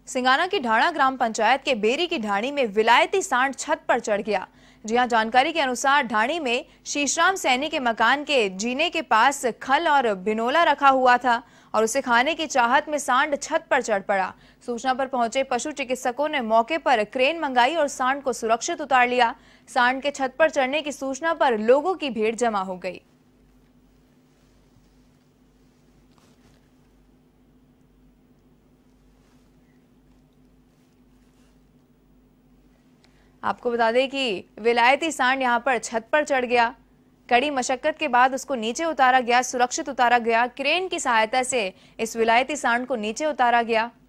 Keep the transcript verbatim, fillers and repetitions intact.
सिंगाना की ढाणा ग्राम पंचायत के बेरी की ढाणी में विलायती सांड छत पर चढ़ गया। जी हां, जानकारी के अनुसार ढाणी में शीशराम सैनी के मकान के जीने के पास खल और बिनोला रखा हुआ था और उसे खाने की चाहत में सांड छत पर चढ़ पड़ा। सूचना पर पहुंचे पशु चिकित्सकों ने मौके पर क्रेन मंगाई और सांड को सुरक्षित उतार लिया। सांड के छत पर चढ़ने की सूचना पर लोगों की भीड़ जमा हो गई। आपको बता दें कि विलायती सांड यहां पर छत पर चढ़ गया। कड़ी मशक्कत के बाद उसको नीचे उतारा गया, सुरक्षित उतारा गया। क्रेन की सहायता से इस विलायती सांड को नीचे उतारा गया।